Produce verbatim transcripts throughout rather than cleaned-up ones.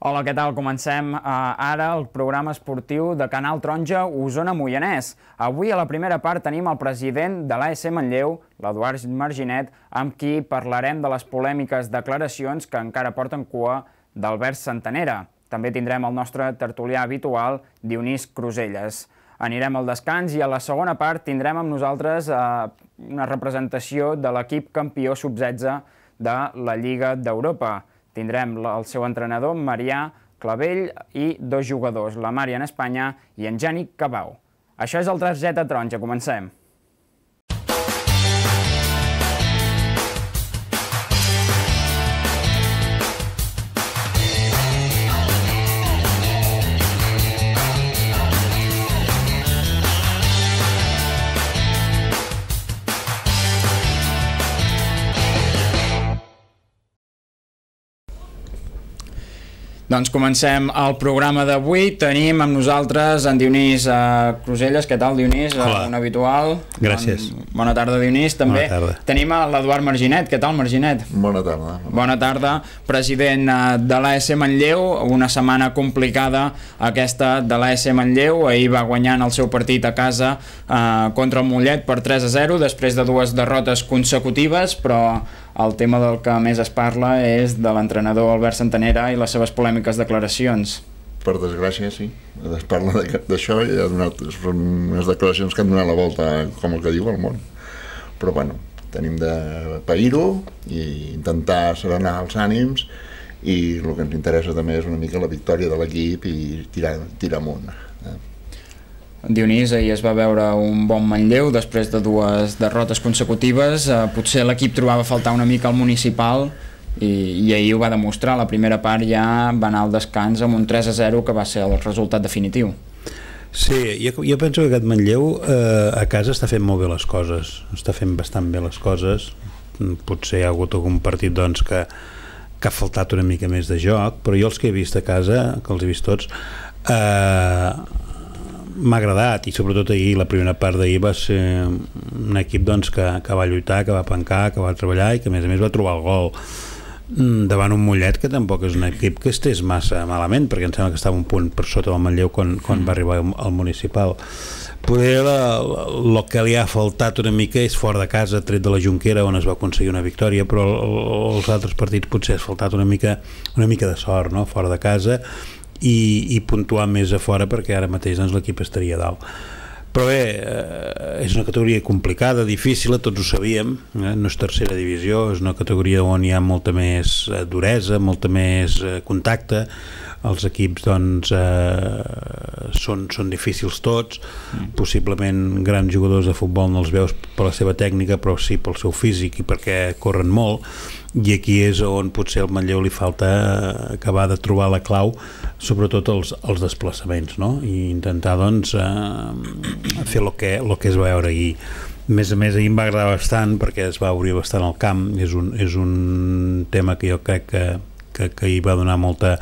Hola, què tal? Comencem uh, ara el programa esportiu de Canal Taronja Osona-Moianès. Avui a la primera part tenim el president de l'A S Manlleu, l'Eduard Marginet, amb qui parlarem de les polèmiques declaracions que encara porten cua d'Albert Santanera. També tindrem el nostre tertulià habitual, Dionís Cruselles. Anirem al descans i a la segona part tindrem amb nosaltres uh, una representació de l'equip campió sub setze de la Lliga d'Europa. Tindrem el seu entrenador, Marià Clavell, i dos jugadors, la Mària en Espanya i en Jànic Cabau. Això és el Targeta Taronja, comencem. Doncs comencem el programa d'avui. Tenim amb nosaltres en Dionís uh, Cruselles. Què tal, Dionís? Hola. Un habitual. Gràcies. Bon, bona tarda, Dionís. També bona tarda. Tenim l'Eduard Marginet. Què tal, Marginet? Bona tarda. Bona tarda. President uh, de l'A S Manlleu. Una setmana complicada aquesta de l'A S Manlleu. Ahir va guanyant el seu partit a casa uh, contra el Mollet per tres a zero, després de dues derrotes consecutives, però el tema del que més es parla és de l'entrenador Albert Santanera i les seves polèmiques declaracions. Per desgràcia, sí. Es parla d'això i ha donat unes declaracions que han donat la volta, com el que diu, al món. Però, bueno, tenim de pair-ho i intentar serenar els ànims, i el que ens interessa també és una mica la victòria de l'equip i tirar, tirar amunt. Eh? Dionís, ahir es va veure un bon Manlleu després de dues derrotes consecutives. Eh, potser l'equip trobava a faltar una mica al municipal i, i ahir ho va demostrar. La primera part ja va anar al descans amb un tres a zero que va ser el resultat definitiu. Sí, jo, jo penso que aquest Manlleu eh, a casa està fent molt bé les coses, està fent bastant bé les coses. Potser hi ha hagut algun partit doncs, que, que ha faltat una mica més de joc, però jo els que he vist a casa, que els he vist tots, eh, m'ha agradat, i sobretot ahir, la primera part d'ahir va ser un equip doncs, que, que va lluitar, que va pencar, que va treballar i que a més a més va trobar el gol davant un Mollet que tampoc és un equip que estés massa malament, perquè em sembla que estava un punt per sota del Manlleu quan, quan va arribar al municipal. Poder el que li ha faltat una mica és fora de casa, tret de la Jonquera, on es va aconseguir una victòria, però els altres partits potser ha faltat una mica, una mica de sort, no? Fora de casa, i, i puntuar més a fora, perquè ara mateix doncs, l'equip estaria a dalt. Però bé, eh, és una categoria complicada, difícil, tots ho sabíem, eh? No és tercera divisió, és una categoria on hi ha molta més eh, duresa, molta més eh, contacte. Els equips doncs eh, són, són difícils tots, mm. possiblement grans jugadors de futbol no els veus per la seva tècnica, però sí pel seu físic i perquè corren molt, i aquí és on potser al Manlleu li falta acabar de trobar la clau, sobretot els, els desplaçaments, no? I intentar doncs eh, fer el que, el que es va veure ahir. A més a més, ahir em va agradar bastant perquè es va obrir bastant el camp, és un, és un tema que jo crec que, que, que hi va donar molta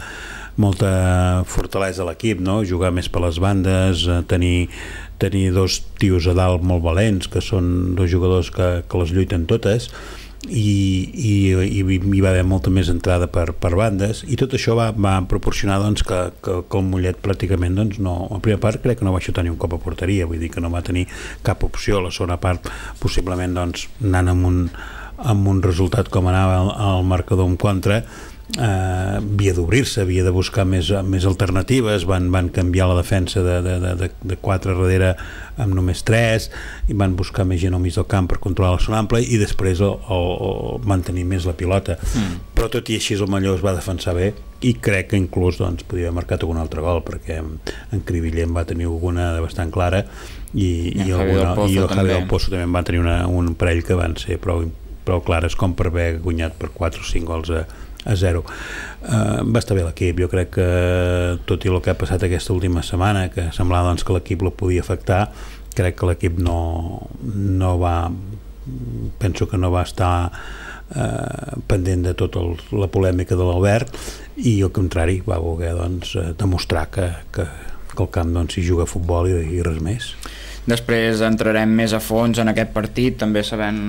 molta fortalesa a l'equip, no? Jugar més per les bandes, tenir, tenir dos tios a dalt molt valents, que són dos jugadors que, que les lluiten totes, i, i, i hi va haver molta més entrada per, per bandes, i tot això va, va proporcionar doncs, que, que, que el Mollet pràcticament doncs, no, a la primera part crec que no va xutar ni un cop a porteria, vull dir que no va tenir cap opció. A la segona part possiblement doncs, anant amb un, amb un resultat com anava el, el marcador en contra, Uh, havia d'obrir-se, havia de buscar més, més alternatives, van, van canviar la defensa de, de, de, de quatre darrere amb només tres, i van buscar més gent al mig del camp per controlar la zona ampla, i després el, el, el mantenir més la pilota, mm. però tot i així el Manlleu es va defensar bé, i crec que inclús doncs, podia haver marcat algun altre gol, perquè en Cribillent va tenir alguna de bastant clara, i, i, i, alguna, i el Javi del Pozo també van tenir una, un parell que van ser prou, prou clares com per haver guanyat per quatre o cinc gols a a zero. Uh, va estar bé l'equip. Jo crec que tot i el que ha passat aquesta última setmana, que semblava doncs, que l'equip lo podia afectar, crec que l'equip no, no va, penso que no va estar uh, pendent de tota la polèmica de l'Albert, i al contrari va voler doncs, demostrar que, que, que el camp doncs, s'hi juga a futbol i, i res més. Després entrarem més a fons en aquest partit, també sabent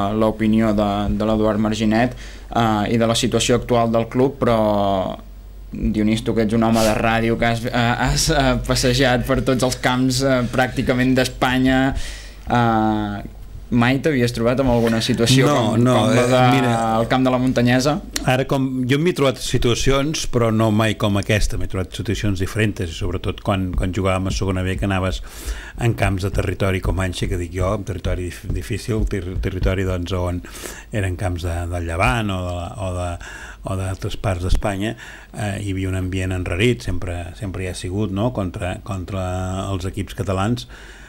l'opinió de, de l'Eduard Marginet eh, i de la situació actual del club, però Dionís, tu que ets un home de ràdio, que has, has uh, passejat per tots els camps uh, pràcticament d'Espanya, uh, mai t'havies trobat en alguna situació no, com, no, com la de, eh, mira, el camp de la Muntanyesa? Ara, com, jo m'he trobat situacions, però no mai com aquesta, m'he trobat situacions diferents, i sobretot quan, quan jugàvem a segona B, que anaves en camps de territori com Anxa, que dic jo, territori difícil, ter territori doncs, on eren camps de, del Llevant o de, o de o d'altres parts d'Espanya, eh, hi havia un ambient enrarit, sempre, sempre hi ha sigut, no?, contra, contra els equips catalans,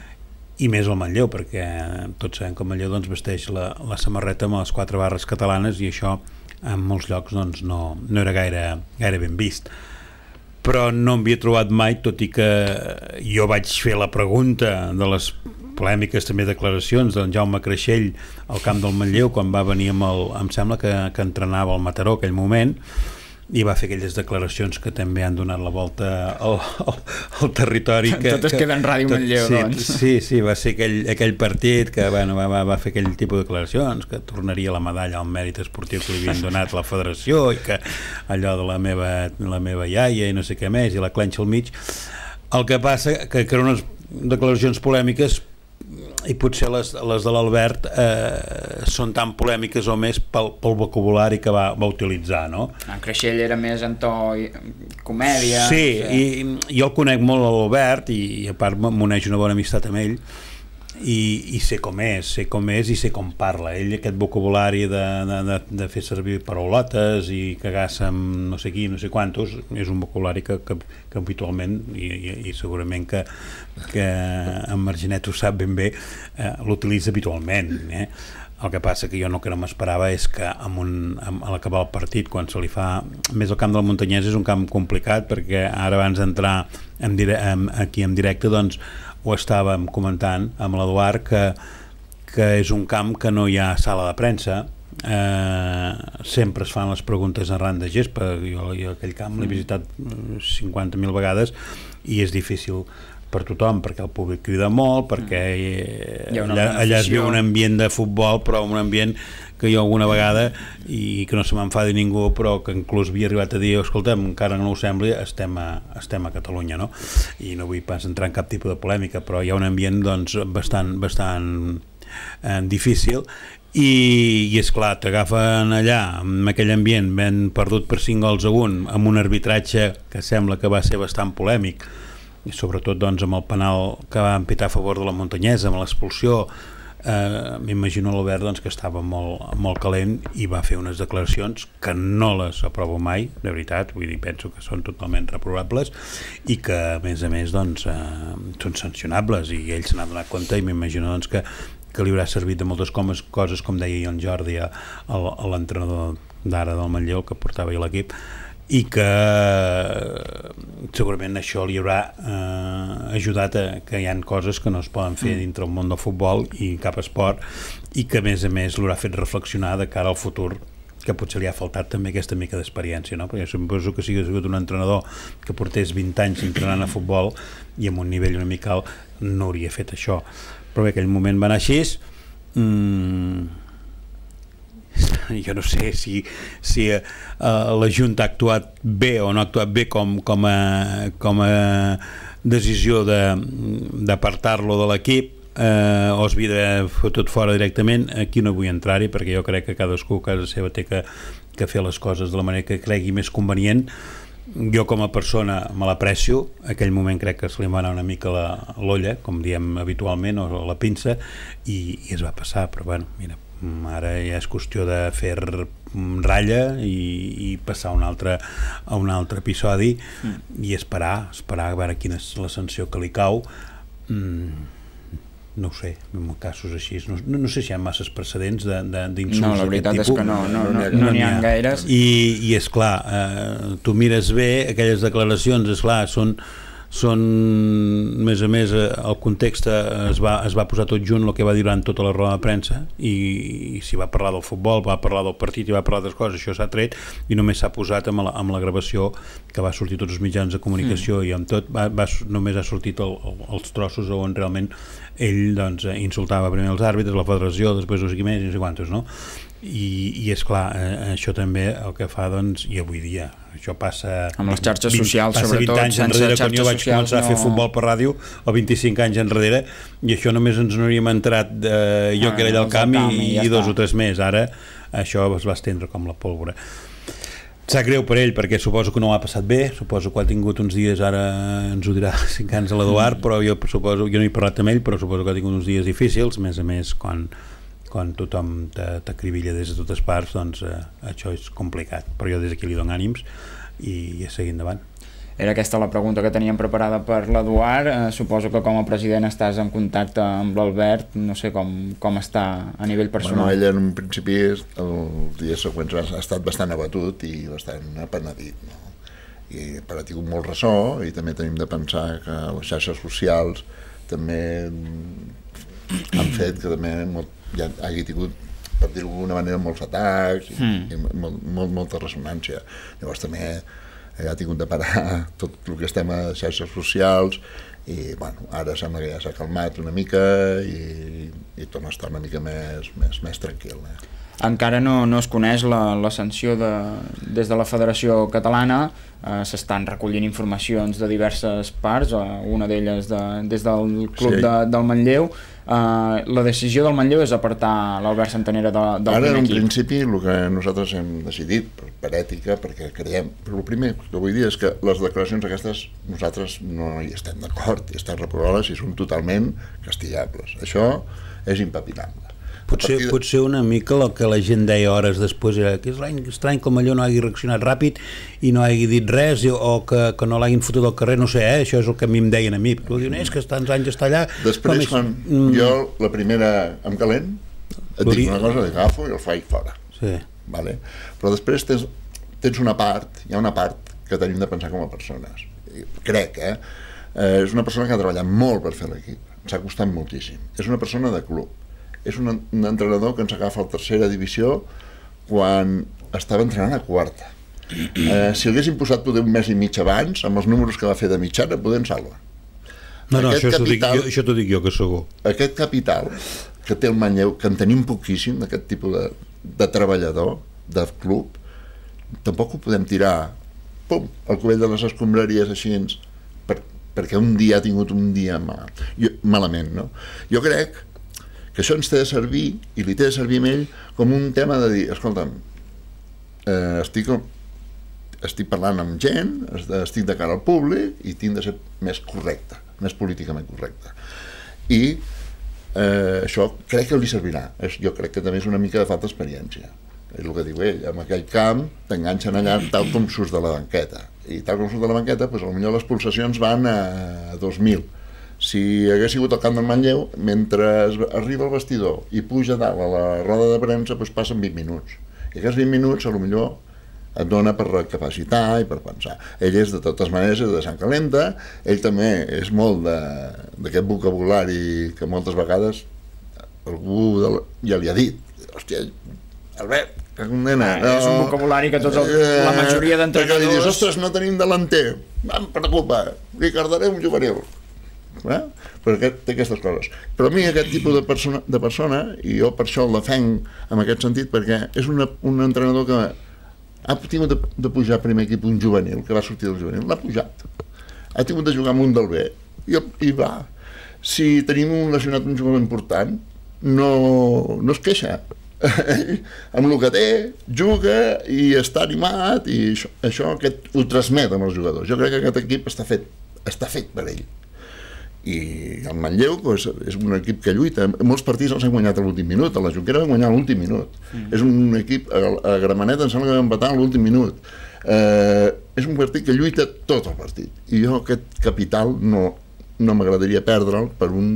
i més el Manlleu, perquè tots sabem que el Manlleu doncs, vesteix la, la samarreta amb les quatre barres catalanes, i això en molts llocs doncs, no, no era gaire, gaire ben vist. Però no m'havia trobat mai, tot i que jo vaig fer la pregunta de les polèmiques, també declaracions d'en Jaume Creixell al camp del Manlleu, quan va venir amb el, em sembla que, que entrenava el Mataró aquell moment, i va fer aquelles declaracions que també han donat la volta al, al, al territori. Que, tot es queda en Ràdio tot, Manlleu, sí, doncs. Sí, sí, va ser aquell, aquell partit que bueno, va, va, va fer aquell tipus de declaracions, que tornaria la medalla al mèrit esportiu que li havien donat la federació, i que allò de la meva, la meva iaia i no sé què més, i la clenxa al mig. El que passa que, que eren unes declaracions polèmiques, i potser les, les de l'Albert eh, són tan polèmiques o més pel, pel vocabulari que va, va utilitzar, no? En Creixell era més en to comèdia. Sí, sí. I jo el conec molt a l'Albert, i, i a part m'uneix una bona amistat amb ell, i, i sé com és, sé com és i sé com parla. Ell, aquest vocabulari de, de, de, de fer servir paraulotes i cagar-se amb no sé qui, no sé quantos, és un vocabulari que, que, que habitualment, i, i, i segurament que, que en Marginet ho sap ben bé, eh, l'utilitza habitualment, eh? El que passa que jo no que no m'esperava és que amb un, amb, a l'acabar el partit, quan se li fa... Més el camp de la Muntanyesa és un camp complicat, perquè ara abans d'entrar en dire, en, aquí en directe, doncs ho estàvem comentant amb l'Eduard, que, que és un camp que no hi ha sala de premsa, eh, sempre es fan les preguntes arran de gespa. Jo, jo aquell camp l'he visitat cinquanta mil vegades i és difícil per tothom, perquè el públic crida molt, perquè allà, allà es viu un ambient de futbol, però un ambient que jo alguna vegada, i que no se m'enfadi ningú, però que inclús havia arribat a dir, escolta'm, encara no ho sembli, estem a, estem a Catalunya, no? I no vull pas entrar en cap tipus de polèmica, però hi ha un ambient doncs, bastant, bastant eh, difícil, i, i esclar, t'agafen allà amb aquell ambient, ben perdut per cinc gols a un, amb un arbitratge que sembla que va ser bastant polèmic, i sobretot doncs, amb el penal que va empitar a favor de la Muntanyesa, amb l'expulsió. Eh, m'imagino l'Albert doncs, que estava molt, molt calent i va fer unes declaracions que no les aprovo mai, de veritat, vull dir, penso que són totalment reprovables i que a més a més doncs, eh, són sancionables, i ell se n'ha donat compte, i m'imagino doncs, que, que li haurà servit de moltes coses, com deia en Jordi, a, a l'entrenador d'ara del Manlleu, que portava a l'equip, i que segurament això li haurà eh, ajudat a que hi ha coses que no es poden fer dintre el món del futbol i cap esport, i que a més a més l'haurà fet reflexionar de cara al futur, que potser li ha faltat també aquesta mica d'experiència, no? Perquè suposo que si hagués sigut un entrenador que portés vint anys entrenant a futbol i amb un nivell una mica alt, no hauria fet això. Però bé, aquell moment va anar així. mm, jo no sé si, si uh, la Junta ha actuat bé o no ha actuat bé com, com, a, com a decisió d'apartar-lo de l'equip, eh, o es havia fotut fora directament. Aquí no vull entrar-hi, perquè jo crec que cadascú a casa seva té que, que fer les coses de la manera que cregui més convenient. Jo com a persona me l'aprecio, aquell moment crec que se li va anar una mica l'olla, com diem habitualment, o la pinça, i, i es va passar, però bueno, mira, ara ja és qüestió de fer ratlla i, i passar a un altre, a un altre episodi, mm. i esperar, esperar a veure quina és la sanció que li cau. Mm, no ho sé, en casos així, no, no sé si hi ha masses precedents d'insults. No, la veritat és que no, no n'hi no, no, no ha gaires. I, i esclar, eh, tu mires bé aquelles declaracions, esclar, són són, més a més, el context es va, es va posar tot junt, el que va dir durant tota la roda de premsa, i, i si va parlar del futbol, va parlar del partit i va parlar d'altres coses, això s'ha tret i només s'ha posat amb la, amb la gravació que va sortir tots els mitjans de comunicació, mm. i amb tot va, va, només ha sortit el, el, els trossos on realment ell doncs, insultava primer els àrbitres, la federació, després no sé qui més, no sé quantos, no? i, i és clar, eh, això també el que fa, doncs, i avui dia això passa... Amb les xarxes socials, passa sobretot, vint anys enrere, quan jo vaig començar no... a fer futbol per ràdio, o vint-i-cinc anys enrere, i això només ens n'hauríem entrat eh, jo ah, que era allà al camp, camp i, i, ja i dos o tres més. Ara això es va estendre com la pólvora. Sap greu per ell, perquè suposo que no ho ha passat bé, suposo que ha tingut uns dies, ara ens ho dirà cinc anys a l'Eduard, però jo suposo, jo no he parlat amb ell, però suposo que ha tingut uns dies difícils, més a més quan, quan tothom t'acribilla des de totes parts, doncs eh, això és complicat, però jo des d'aquí li dono ànims i, i a seguir endavant. Era aquesta la pregunta que teníem preparada per l'Eduard. Eh, suposo que com a president estàs en contacte amb l'Albert, no sé com, com està a nivell personal. Bueno, ell en un principi els dies següents ha estat bastant abatut i bastant apenedit, no? I però ha tingut molt ressò, i també tenim de pensar que les xarxes socials també han fet que també molt, ja hagi tingut, per dir-ho d'alguna manera, molts atacs i, mm. i molt, molt, molta ressonància. Llavors també ha tingut de parar tot el que estem a xarxes socials i bueno, ara sembla que ja s'ha calmat una mica i, i torna a estar una mica més, més, més tranquil. Eh? Encara no, no es coneix la, la sanció de, des de la Federació Catalana. Eh, s'estan recollint informacions de diverses parts, eh, una d'elles de, des del club sí. de, del Manlleu. Uh, la decisió del Manlleu és apartar l'Albert Santanera de, del Ara, primer equip. Ara, en principi, el que nosaltres hem decidit, per, per ètica, perquè creiem... Però el primer que vull dir és que les declaracions aquestes nosaltres no hi estem d'acord, i estan reprovades i són totalment castigables. Això és impepinable. Potser, de... potser una mica el que la gent deia hores després era que és estrany que el Manlleu no hagi reaccionat ràpid i no hagi dit res o que, que no l'hagin fotut al carrer, no sé, eh? Això és el que a mi em deien a mi, però diuen, és que tants anys està allà. Després, quan mm. jo la primera em calent, et dic una cosa, l'agafo i el faig fora. Sí. Vale? Però després tens, tens una part, hi ha una part que tenim de pensar com a persones. Crec, eh? eh és una persona que ha treballat molt per fer l'equip, ens ha costat moltíssim. És una persona de club. És un, un entrenador que ens agafa a la tercera divisió quan estava entrenant a quarta. Eh, si haguéssim posat poder un mes i mig abans, amb els números que va fer de mitjana, poder en salva. No, no, això t'ho dic, dic jo, que segur. Aquest capital que té el Manlleu, que en tenim poquíssim, d'aquest tipus de, de treballador, de club, tampoc ho podem tirar, pum, al cubell de les escombraries així, per, perquè un dia ha tingut un dia mal, jo, malament, no? Jo crec que això ens té de servir, i li té de servir a ell, com un tema de dir, escolta'm, eh, estic, estic parlant amb gent, estic de cara al públic, i tinc de ser més correcte, més políticament correcte. I eh, això crec que li servirà. Jo crec que també és una mica de falta d'experiència. És el que diu ell, en aquell camp t'enganxen allà tal com surts de la banqueta. I tal com surts de la banqueta, doncs, potser les pulsacions van a dos mil. Si hagués sigut al camp del Manlleu, mentre arriba al vestidor i puja dalt a la roda de premsa, doncs passen vint minuts. I aquests vint minuts, potser et dona per recapacitar i per pensar. Ell és, de totes maneres, de Sant Calenta, ell també és molt d'aquest vocabulari que moltes vegades algú de la, ja li ha dit. Hòstia, Albert, que condena. Ah, no, és un vocabulari que tots el, la majoria d'entrenadors... Perquè li dius, ostres, no tenim delanter, em preocupa, li cardaré un juvenil. Eh? Però aquest, té aquestes coses. Però a mi aquest tipus de persona, de persona, i jo per això el defenc en aquest sentit, perquè és una, un entrenador que ha tingut de, de pujar a primer equip un juvenil, que va sortir del juvenil, l'ha pujat. Ha tingut de jugar amb un del B, i, i va. Si tenim un lesionat, un jugador important, no, no es queixa. Amb el que té, juga i està animat, i això, això aquest, ho transmet amb els jugadors. Jo crec que aquest equip està fet, està fet per ell. I el Manlleu doncs, és un equip que lluita, molts partits els han guanyat a l'últim minut, a la Junquera van guanyar a l'últim minut, mm. és un equip, a, a Gramenet em sembla que van empatar a l'últim minut, eh, és un partit que lluita tot el partit, i jo aquest capital no, no m'agradaria perdre'l per un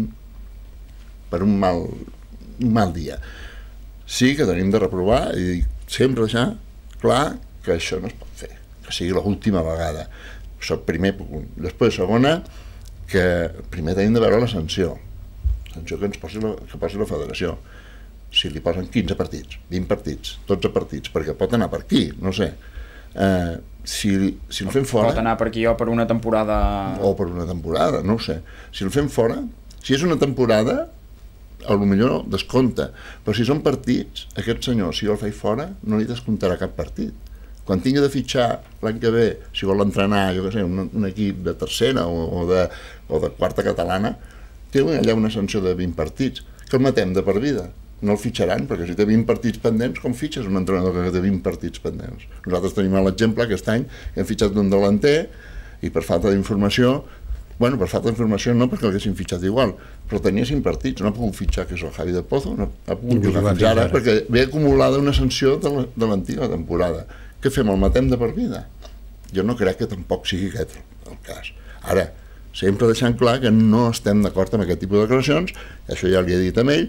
per un mal, un mal dia. Sí que tenim de reprovar i sempre deixar clar que això no es pot fer, que sigui l'última vegada. Això és el primer punt. Després, segona, que primer tenim de veure la sanció, sanció que ens posi la, que posi la federació. Si li posen quinze partits, vint partits, dotze partits, perquè pot anar per aquí, no sé. Eh, si, si el fem fora... Pot anar per aquí o per una temporada... O per una temporada, no ho sé. Si el fem fora, si és una temporada, potser descompta, però si són partits, aquest senyor, si jo el faig fora, no li descomptarà cap partit. Quan tingui de fitxar l'any que ve, si vol entrenar, jo què sé, un, un equip de tercera o, o, de, o de quarta catalana, té allà una sanció de vint partits, que el matem de per vida. No el fitxaran, perquè si té vint partits pendents, com fitxes un entrenador que té vint partits pendents? Nosaltres tenim l'exemple aquest any que hem fitxat un delanter i per falta d'informació, bueno, per falta d'informació no perquè l'haguessin fitxat igual, però tenia cinc partits, no ha pogut fitxar, que és el Javi de Pozo, no ha pogut jugar fins ara, perquè ve acumulada una sanció de l'antiga temporada. Què fem, el matem de per vida? Jo no crec que tampoc sigui aquest el cas. Ara, sempre deixant clar que no estem d'acord amb aquest tipus de declaracions, això ja li he dit a ell,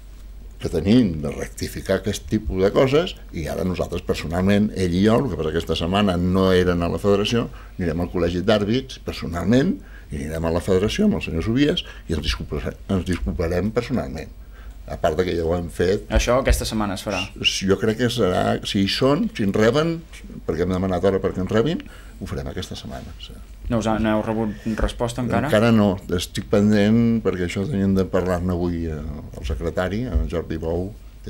que tenim de rectificar aquest tipus de coses, i ara nosaltres personalment, ell i jo, el que passa aquesta setmana no eren a la federació, anirem al col·legi d'àrbits personalment, i anirem a la federació amb el senyor Subies i ens disculparem, ens disculparem personalment. A part que ja ho hem fet. Això aquesta setmana es farà? Jo crec que serà, si hi són, si ens reben, perquè hem demanat hora perquè ens rebin, ho farem aquesta setmana. Sí. No us heu rebut resposta encara? Encara no, estic pendent perquè això teníem de parlar-ne avui al secretari, el Jordi Bou, que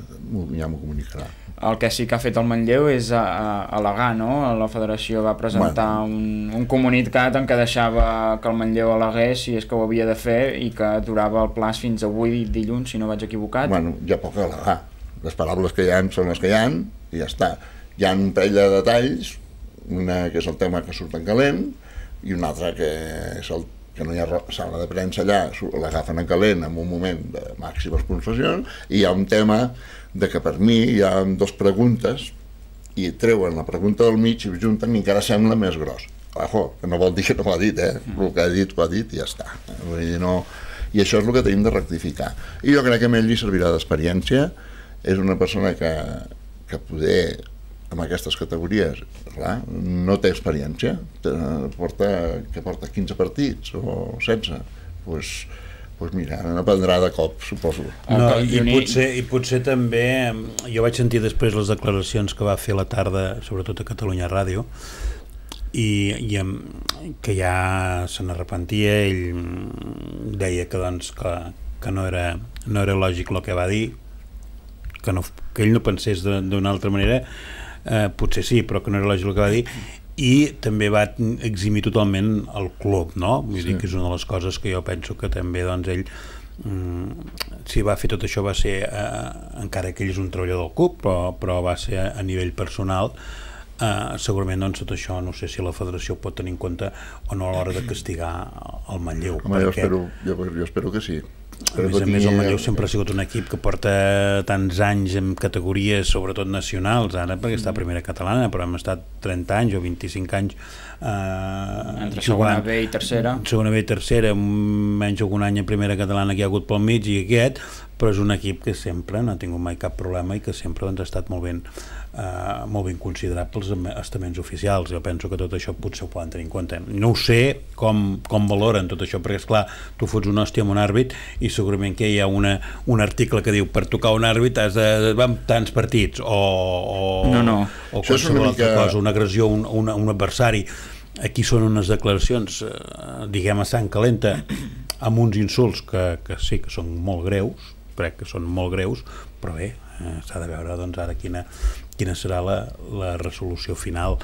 ja m'ho comunicarà. El que sí que ha fet el Manlleu és al·legar, no? La federació va presentar bueno. un, un comunicat en què deixava que el Manlleu al·legués si és que ho havia de fer i que durava el plaç fins avui dilluns, si no vaig equivocat. Bueno, hi ha poc a al·legar. Les paraules que hi ha són les que hi ha i ja està. Hi ha un parell de detalls, una que és el tema que surt en calent i una altra que és el que no hi ha sala de premsa allà, l'agafen en calent en un moment de màximes pulsacions, i hi ha un tema de que per mi hi ha dues preguntes i treuen la pregunta del mig i ho junten i encara sembla més gros. Ojo, que no vol dir que no ho ha dit, eh? El que ha dit, ho ha dit i ja està. Vull dir, no... I això és el que tenim de rectificar. I jo crec que a ell li servirà d'experiència. És una persona que, que poder, amb aquestes categories, clar, no té experiència, porta, que porta quinze partits o setze, doncs pues, pues mira, n'aprendrà de cop, suposo. No, i, potser, I potser també, jo vaig sentir després les declaracions que va fer la tarda, sobretot a Catalunya Ràdio, i, i que ja se n'arrepentia, ell deia que, doncs, que, que no, era, no era lògic el que va dir, que, no, que ell no pensés d'una altra manera, eh, potser sí, però que no era lògic el que va dir, i també va eximir totalment el club, no? Vull sí. dir que és una de les coses que jo penso que també doncs ell mm, si va fer tot això va ser eh, encara que ell és un treballador del club però, però va ser a, a nivell personal eh, segurament doncs tot això no sé si la federació pot tenir en compte o no a l'hora de castigar el Manlleu. Home, perquè... jo, espero, jo, jo espero que sí. A més a més el Manlleu sempre ha sigut un equip que porta tants anys en categories sobretot nacionals, ara perquè està a primera catalana, però hem estat trenta anys o vint-i-cinc anys eh, entre segona B i tercera segona B i tercera, menys algun any a primera catalana que hi ha hagut pel mig i aquest, però és un equip que sempre no ha tingut mai cap problema i que sempre doncs, ha estat molt ben Uh, molt ben considerat pels estaments oficials. Jo penso que tot això potser ho poden tenir en compte. No ho sé com, com valoren tot això, perquè esclar, tu fots un hòstia amb un àrbit i segurament que hi ha una, un article que diu per tocar un àrbit has de van tants partits o, o, no, no. o qualsevol altra mica... cosa, una agressió a un, un, un adversari. Aquí són unes declaracions eh, diguem a sang calenta amb uns insults que, que sí que són molt greus, crec que són molt greus, però bé, eh, s'ha de veure doncs ara quina quina serà la, la resolució final,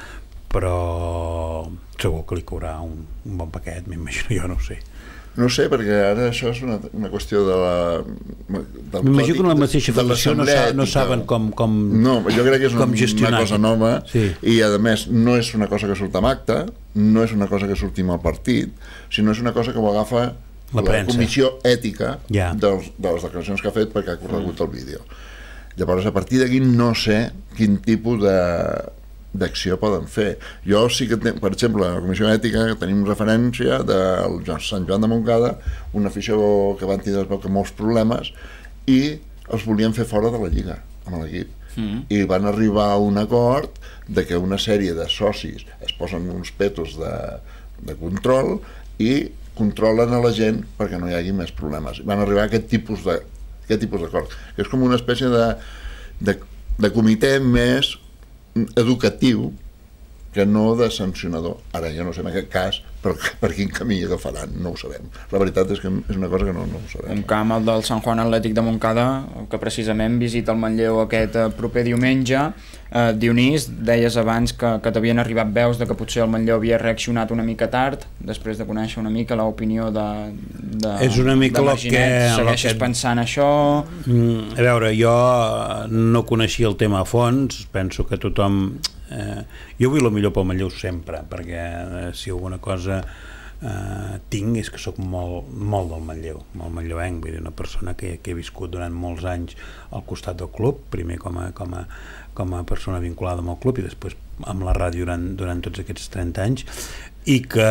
però segur que li caurà un, un bon paquet, m'imagino, jo no ho sé. No ho sé, perquè ara això és una, una qüestió de la... M'imagino que en la mateixa federació no, sa, no saben com, com No, jo crec que és una, una cosa nova sí. I a més no és una cosa que surt amb acte, no és una cosa que surti amb el partit, sinó és una cosa que ho agafa la, la comissió ètica ja. dels, de les declaracions que ha fet perquè ha corregut mm. el vídeo. Llavors, a partir d'aquí no sé quin tipus de d'acció poden fer. Jo sí que, ten, per exemple, a la Comissió Ètica tenim referència del Sant Joan de Montcada, una afició que van tindre molts problemes i els volien fer fora de la Lliga amb l'equip. Mm. I van arribar a un acord de que una sèrie de socis es posen uns petos de, de control i controlen a la gent perquè no hi hagi més problemes. Van arribar a aquest tipus de aquest tipus d'acord, que és com una espècie de, de, de comitè més educatiu que no de sancionador. Ara, jo no sé en aquest cas per, per quin camí agafaran, no ho sabem. La veritat és que és una cosa que no, no ho sabem. Un camp, el del Sant Juan Atlètic de Montcada, que precisament visita el Manlleu aquest proper diumenge. Eh, Dionís, deies abans que, que t'havien arribat veus de que potser el Manlleu havia reaccionat una mica tard, després de conèixer una mica l'opinió de, de, és una mica de Marginet. Que, segueixes que... pensant això? Mm, a veure, jo no coneixia el tema a fons, penso que tothom... Eh, jo vull el millor pel Manlleu sempre, perquè eh, si alguna cosa eh, tinc és que sóc molt, molt del Manlleu, molt manlleuenc, vull dir, una persona que, que he viscut durant molts anys al costat del club, primer com a, com a, com a persona vinculada amb el club i després amb la ràdio durant, durant tots aquests trenta anys, i que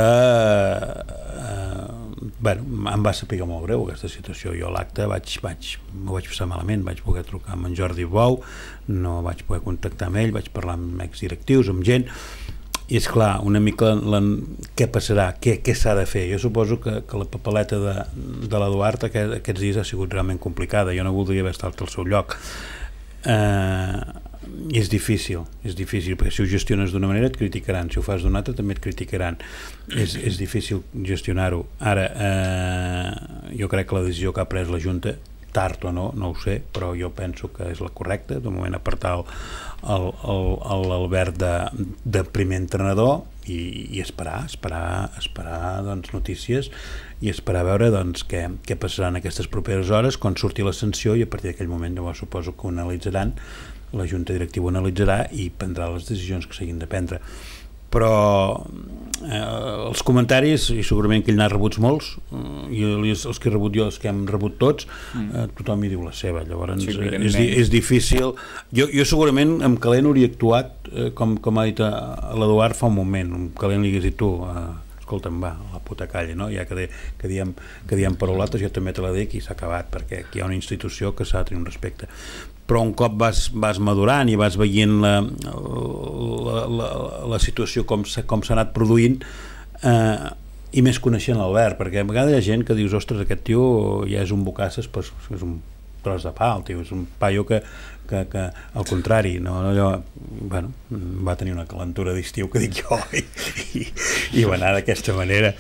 eh, bueno, em va saber molt greu aquesta situació. Jo a l'acte vaig, vaig, m'ho vaig passar malament, vaig poder trucar amb en Jordi Bou, no vaig poder contactar amb ell, vaig parlar amb exdirectius, amb gent, i és clar, una mica la, què passarà, què, què s'ha de fer. Jo suposo que, que la papeleta de, de l'Eduard aquest, aquests dies ha sigut realment complicada, jo no voldria haver estat al seu lloc. Eh, és difícil, és difícil, perquè si ho gestiones d'una manera et criticaran, si ho fas d'una altra també et criticaran, és, és difícil gestionar-ho. Ara, eh, jo crec que la decisió que ha pres la Junta, tard o no, no ho sé, però jo penso que és la correcta, de moment apartar l'Albert de, de primer entrenador i, i esperar, esperar, esperar doncs, notícies i esperar a veure doncs, què, què passarà en aquestes properes hores, quan surti la sanció, i a partir d'aquell moment llavors suposo que ho analitzaran, la Junta Directiva ho analitzarà i prendrà les decisions que s'hagin de prendre. Però eh, els comentaris, i segurament que ell n'ha rebuts molts, eh, i els, els que he rebut jo, els que hem rebut tots, eh, tothom hi diu la seva, llavors sí, és, és difícil. Jo, jo segurament amb Calent hauria actuat, eh, com, com ha dit l'Eduard fa un moment, amb Calent li hagués dit tu, eh, escolta'm, va, la puta calla, no? Ja que, de, que, diem, que diem paraulotes, jo també te la dic i s'ha acabat, perquè aquí hi ha una institució que s'ha de tenir un respecte. Però un cop vas, vas madurant i vas veient la, la, la, la situació com s'ha com s'ha anat produint, eh, i més coneixent l'Albert, perquè a vegades hi ha gent que dius, ostres, aquest tio ja és un bocasses, però és un tros de pal, tio, és un paio que, que, que al contrari, no, allò, bueno, va tenir una calentura d'estiu que dic jo, i, i, i va anar d'aquesta manera.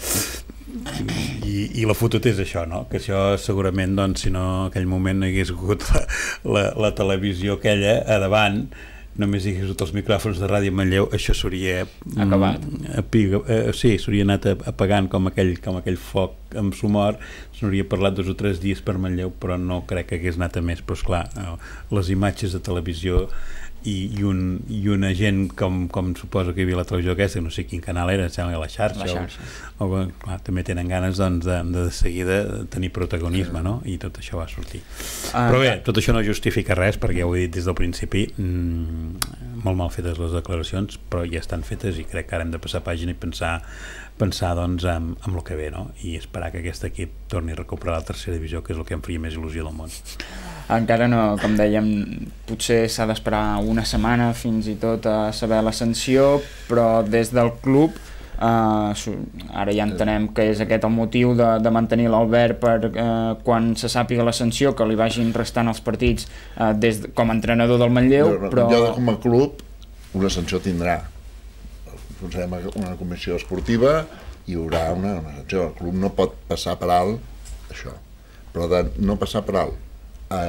I, i la fotut és això, no? Que això segurament, doncs, si no en aquell moment no hi hagués hagut la, la, la televisió aquella a davant, només hi hagués hagut els micròfons de Ràdio Manlleu, això s'hauria acabat. Apiga, eh, sí, s'hauria anat apagant com aquell, com aquell foc amb sumor, s'hauria parlat dos o tres dies per Manlleu, però no crec que hagués anat a més. Però esclar, les imatges de televisió i, i, un, i una gent com, com suposo que hi havia la televisió aquesta, no sé quin canal era, sembla la xarxa, la xarxa. O, o, clar, també tenen ganes doncs, de, de, de seguida tenir protagonisme, no? I tot això va sortir. Ah, però bé, tot això no justifica res, perquè ja ho he dit des del principi, mmm, molt mal fetes les declaracions, però ja estan fetes i crec que ara hem de passar pàgina i pensar pensar doncs en, en el que ve, no? I esperar que aquest equip torni a recuperar la tercera divisió, que és el que em faria més il·lusió del món. Encara no, com dèiem, potser s'ha d'esperar una setmana fins i tot a saber la sanció, però des del club eh, ara ja entenem que és aquest el motiu de, de mantenir l'Albert per eh, quan se sàpiga la sanció, que li vagin restant els partits eh, des de, com a entrenador del Manlleu, però... Jo com a club una sanció tindrà. Posarem una comissió esportiva i hi haurà una, una sanció. El club no pot passar per alt això, però de no passar per alt a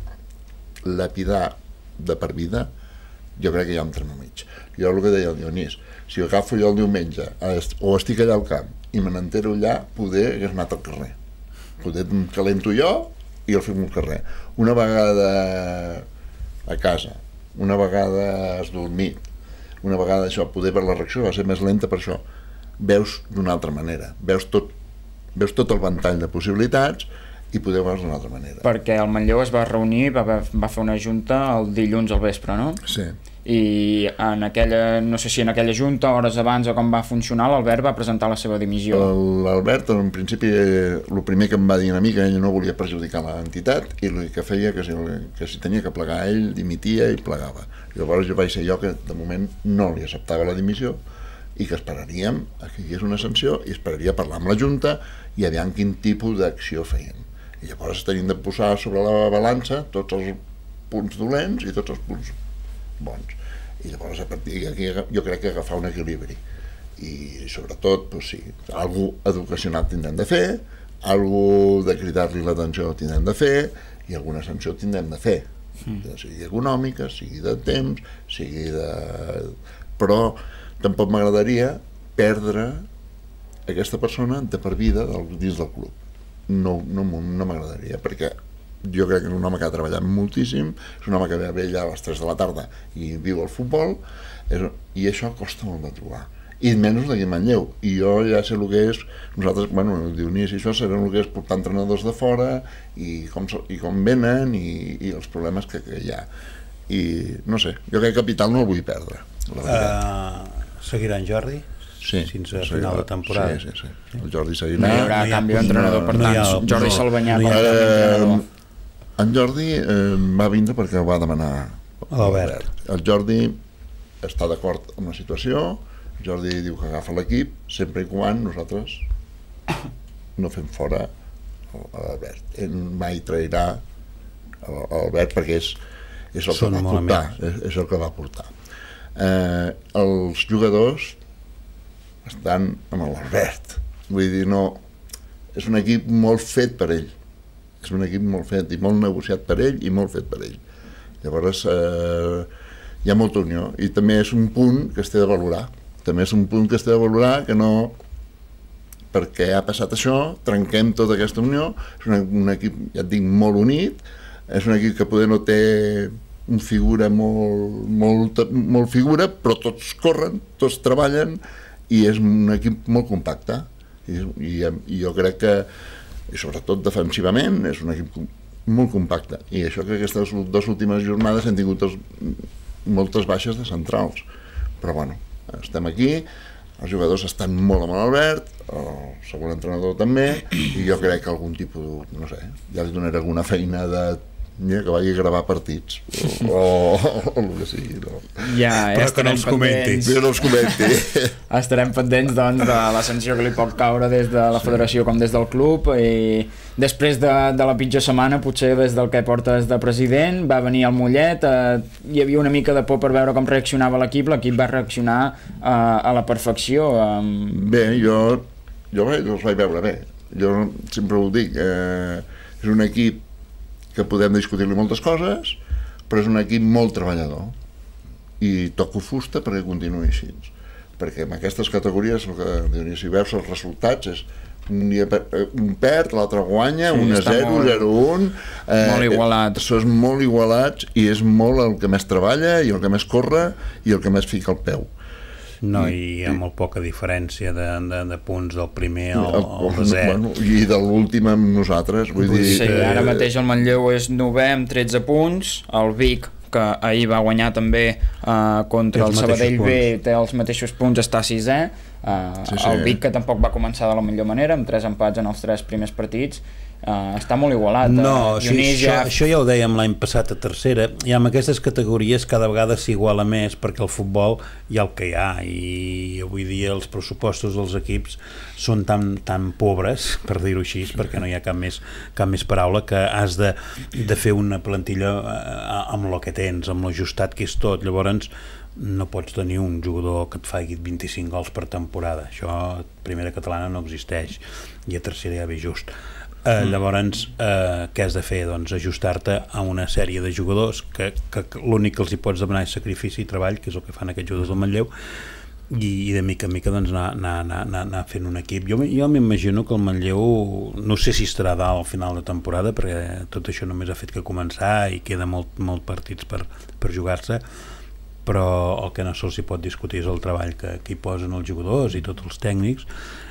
lapidar de per vida, jo crec que hi ha un tram mig. Jo el que deia el Dionís, si agafo jo el diumenge o estic allà al camp i me n'entero allà, poder hagués anat al carrer, poder em calento jo i el fem al carrer. Una vegada a casa, una vegada has dormit, una vegada això, poder per la reacció va ser més lenta, per això veus d'una altra manera, veus tot, veus tot el ventall de possibilitats i poder veure d'una altra manera. Perquè el Manlleu es va reunir, va, va fer una junta el dilluns al vespre, no? Sí. I en aquella, no sé si en aquella junta, hores abans o com va funcionar, l'Albert va presentar la seva dimissió. L'Albert, en principi, el primer que em va dir a mi que ell no volia perjudicar l'entitat i el que feia que si, que si tenia que plegar ell, dimitia i plegava. Llavors jo vaig ser jo que de moment no li acceptava la dimissió i que esperaríem que hi hagués una sanció i esperaria parlar amb la Junta i aviam quin tipus d'acció feien. I llavors tenim de posar sobre la balança tots els punts dolents i tots els punts bons. i llavors a partir d'aquí jo crec que agafar un equilibri i sobretot, doncs sí, algú educacional tindrem de fer, algú de cridar-li l'atenció tindrem de fer i alguna sanció tindrem de fer, mm. sigui econòmica, sigui de temps, sigui de... però tampoc m'agradaria perdre aquesta persona de per vida dins del club. No, no, no m'agradaria, perquè jo crec que és un home que ha treballat moltíssim, és un home que ve a vella a les tres de la tarda i viu el futbol, és, i això costa molt de trobar. I menys d'aquí a Manlleu. I jo ja sé el que és, nosaltres, bueno, el Dionís i això serem el que és portar entrenadors de fora i com, i com venen i, i els problemes que, que hi ha. I no sé, jo crec que Capital no el vull perdre. Uh, seguirà en Jordi? Sí, fins a final de temporada. Sí, sí, sí. El Jordi seguirà. No hi haurà no canvi d'entrenador, per tant, no Jordi Salvanyà no, eh, en Jordi eh, va vindre perquè ho va demanar l'Albert. El Jordi està d'acord amb la situació, Jordi diu que agafa l'equip sempre i quan nosaltres no fem fora l'Albert. Ell mai trairà l'Albert perquè és, és el que va portar, és, és el que va portar. Eh, els jugadors estan amb l'Albert, vull dir, no, és un equip molt fet per ell, és un equip molt fet i molt negociat per ell i molt fet per ell. Llavors eh, hi ha molta unió i també és un punt que es té de valorar, també és un punt que es té de valorar que no, perquè ha passat això, trenquem tota aquesta unió, és un, un equip, ja et dic, molt unit, és un equip que poder no té una figura molt, molt, molt figura, però tots corren, tots treballen, i és un equip molt compacte i, i, i jo crec que i sobretot defensivament és un equip molt compacte i això que aquestes dues últimes jornades hem tingut els, moltes baixes de centrals, però bueno, estem aquí, els jugadors estan molt amb l'Albert, el segon entrenador també, i jo crec que algun tipus, no sé, ja li donaré alguna feina de mira, que vagi a gravar partits o, o, o el que sigui, no? Ja, ja però que no els comenti, que no els comenti. Estarem pendents doncs, de la sanció que li pot caure des de la federació com des del club i després de, de la pitjor setmana, potser des del que portes de president, va venir el Mollet, eh, hi havia una mica de por per veure com reaccionava l'equip, l'equip va reaccionar eh, a la perfecció. Eh... Bé, jo, jo els vaig veure bé, jo sempre ho dic, eh, és un equip que podem discutir-li moltes coses, però és un equip molt treballador i toco fusta perquè continuï així, perquè en aquestes categories el que Dionís, si veus els resultats és un dia per, un perd, l'altre guanya, sí, un a zero, zero a un, eh, molt igualat, això és molt igualats i és molt el que més treballa i el que més corre i el que més fica el peu. No, i hi ha molt poca diferència de, de, de punts del primer al, al desè. Bueno, i de l'últim amb nosaltres, vull dir... Sí, ara mateix el Manlleu és novè amb tretze punts, el Vic, que ahir va guanyar també eh, contra el Sabadell B, té els mateixos punts, està sisè, eh, sí, sí. El Vic, que tampoc va començar de la millor manera, amb tres empats en els tres primers partits, Uh, està molt igualat. No, uh, sí, això, ja... això ja ho dèiem l'any passat a tercera, i amb aquestes categories cada vegada s'iguala més perquè el futbol hi ha el que hi ha i avui dia els pressupostos dels equips són tan, tan pobres, per dir-ho així, perquè no hi ha cap més, cap més paraula, que has de, de fer una plantilla uh, amb el que tens, amb l'ajustat que és tot. Llavors no pots tenir un jugador que et faci vint-i-cinc gols per temporada, això a primera catalana no existeix i a tercera ja ve just. Uh, llavors, uh, què has de fer? Doncs ajustar-te a una sèrie de jugadors que, que, que l'únic que els hi pots demanar és sacrifici i treball, que és el que fan aquests jugadors del Manlleu, i, i de mica en mica doncs, anar, anar, anar, anar fent un equip. Jo, jo m'imagino que el Manlleu, no sé si estarà dalt al final de temporada, perquè tot això només ha fet que començar i queda molt, molt partits per, per jugar-se, però el que no se'ls hi pot discutir és el treball que, que hi posen els jugadors i tots els tècnics,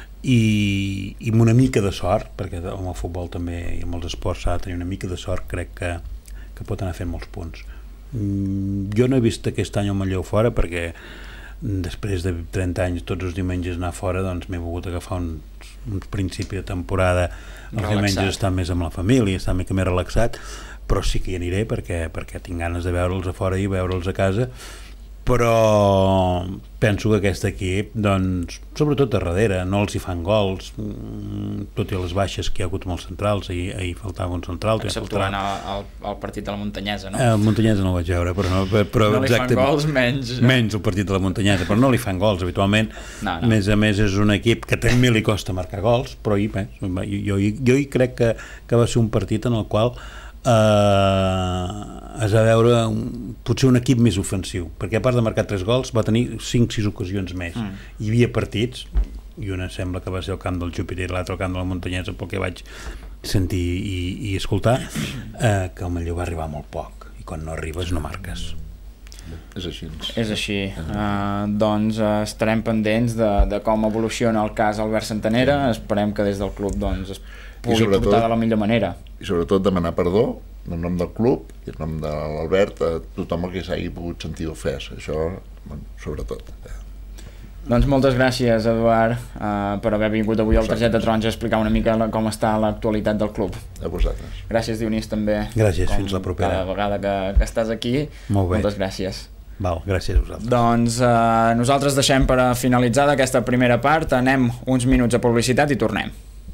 i, i amb una mica de sort, perquè amb el futbol també i amb els esports s'ha de tenir una mica de sort, crec que, que pot anar fent molts punts. Mm, jo no he vist aquest any el Manlleu fora perquè després de trenta anys tots els diumenges anar fora, doncs m'he volgut agafar un, un principi de temporada, els relaxat. Diumenges estar més amb la família, estar una mica més relaxat, però sí que hi aniré perquè, perquè tinc ganes de veure'ls a fora i veure'ls a casa, però penso que aquest equip, doncs, sobretot a darrere, no els hi fan gols, tot i les baixes que hi ha hagut amb els centrals, ahir, ahir faltava un central. Exceptuant el, el partit de la Muntanyesa, no? El Muntanyesa no el vaig veure, però no, però no li fan gols, menys. Menys el partit de la Muntanyesa, però no li fan gols habitualment. No, no. A més a més és un equip que també li costa marcar gols, però hi, bé, jo, jo, jo hi crec que, que va ser un partit en el qual eh, es va veure un, potser un equip més ofensiu, perquè a part de marcar tres gols va tenir cinc sis ocasions més. Mm. Hi havia partits, i una sembla que va ser el camp del Júpiter i l'altre el camp de la Muntanyesa, pel que vaig sentir i, i escoltar, eh, que el Manlleu va arribar molt poc, i quan no arribes no marques. És així. És així. Uh, doncs uh, estarem pendents de, de com evoluciona el cas Albert Santanera. Esperem que des del club doncs, es pugui portar de la millor manera. I sobretot demanar perdó en nom del club i en nom de l'Albert a tothom que s'hagi pogut sentir ofès. Això, bueno, sobretot. Doncs moltes gràcies, Eduard, uh, per haver vingut avui al Targeta Taronja a explicar una mica la, com està l'actualitat del club. A vosaltres. Gràcies, Dionís, també. Gràcies, fins la propera. Cada vegada que, que estàs aquí. Molt bé. Moltes gràcies. Val, gràcies a vosaltres. Doncs uh, nosaltres deixem per a finalitzar aquesta primera part, anem uns minuts a publicitat i tornem.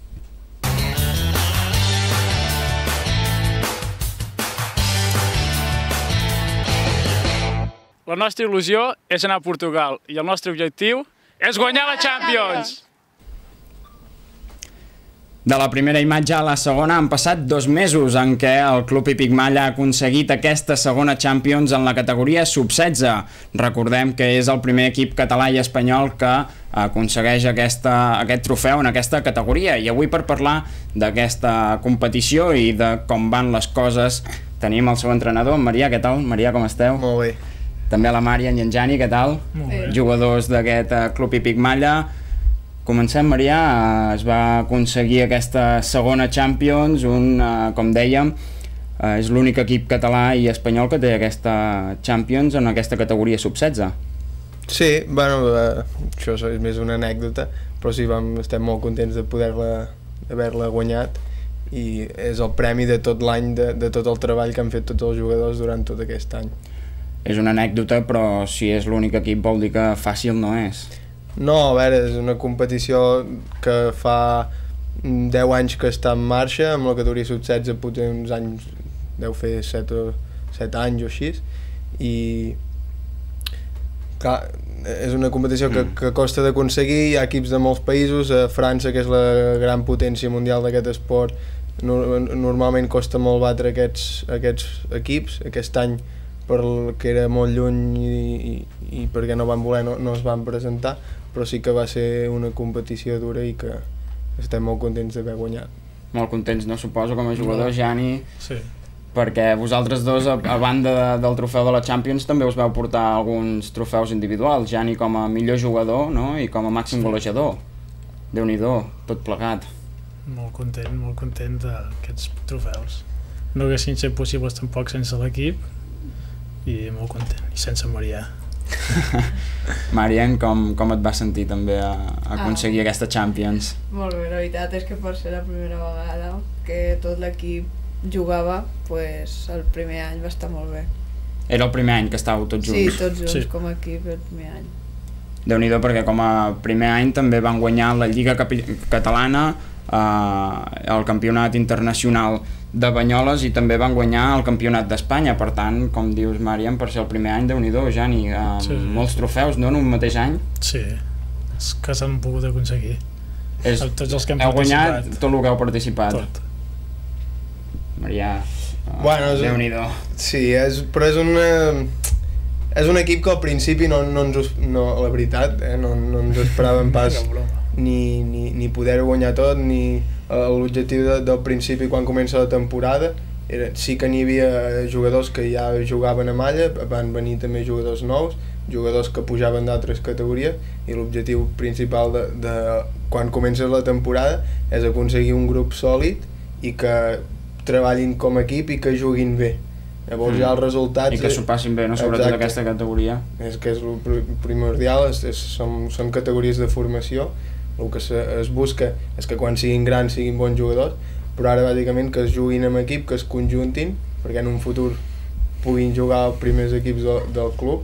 La nostra il·lusió és anar a Portugal i el nostre objectiu és guanyar la Champions! De la primera imatge a la segona han passat dos mesos en què el Club Hípic Malla ha aconseguit aquesta segona Champions en la categoria sub setze. Recordem que és el primer equip català i espanyol que aconsegueix aquesta, aquest trofeu en aquesta categoria. I avui, per parlar d'aquesta competició i de com van les coses, tenim el seu entrenador, en Marià. Què tal? Marià, com esteu? Molt bé. També la Marian i en Jani, què tal? Molt bé. Jugadors d'aquest Club Hípic Malla. Comencem, Marià. Es va aconseguir aquesta segona Champions, un, com dèiem, és l'únic equip català i espanyol que té aquesta Champions en aquesta categoria sub setze. Sí, bueno, això és més una anècdota, però sí, vam, estem molt contents de poder-la haver-la guanyat i és el premi de tot l'any, de, de tot el treball que han fet tots els jugadors durant tot aquest any. És una anècdota, però si és l'únic equip vol dir que fàcil no és. No, a veure, és una competició que fa deu anys que està en marxa, amb la categoria sub setze potser uns anys, deu fer set anys o així, i clar, és una competició que, que costa d'aconseguir, hi ha equips de molts països, a França, que és la gran potència mundial d'aquest esport, no, normalment costa molt batre aquests, aquests equips. Aquest any, perquè era molt lluny i, i, i perquè no van voler, no, no es van presentar, però sí que va ser una competició dura i que estem molt contents d'haver guanyat. Molt contents, no? Suposo, com a jugador, Jani, sí. Perquè vosaltres dos, a, a banda de, del trofeu de la Champions, també us vau portar alguns trofeus individuals, Jani com a millor jugador, no? I com a màxim sí. golejador. Déu-n'hi-do, tot plegat. Molt content, molt content d'aquests trofeus. No haguessin set possibles tampoc sense l'equip, i molt content, i sense Marià. Marian, com, com et vas sentir també a, a aconseguir ah, aquesta Champions? Molt bé, la veritat és que per ser la primera vegada que tot l'equip jugava, pues, el primer any va estar molt bé. Era el primer any que estàveu tots junts? Sí, tots junts, sí. Com a equip, el primer any. Déu-n'hi-do, perquè com a primer any també van guanyar la Lliga Catalana, eh, el Campionat Internacional de Banyoles i també van guanyar el Campionat d'Espanya. Per tant, com dius, Marian, per ser el primer any, Déu-n'hi-do, Jani, eh, sí, sí. molts trofeus, no?, en un mateix any? Sí, és que s'han pogut aconseguir. És, tots els que hem heu participat. guanyat tot el que heu participat. Tot. Marià, eh, bueno, Déu-n'hi-do. Sí, és, però és una... És un equip que al principi no, no ens... No, la veritat, eh, no, no ens esperàvem pas ni, ni, ni poder guanyar tot, ni l'objectiu de, del principi quan comença la temporada. Era, sí que n'hi havia jugadors que ja jugaven a Malla, van venir també jugadors nous, jugadors que pujaven d'altres categories, i l'objectiu principal de, de quan comença la temporada és aconseguir un grup sòlid i que treballin com a equip i que juguin bé. Llavors mm. ja els resultats... I que s'ho passin bé, no? Sobretot exacte. Aquesta categoria. És que és el primordial, és, és, són, són categories de formació, el que se, es busca és que quan siguin grans siguin bons jugadors, però ara bàsicament que es juguin en equip, que es conjuntin, perquè en un futur puguin jugar els primers equips del, del club,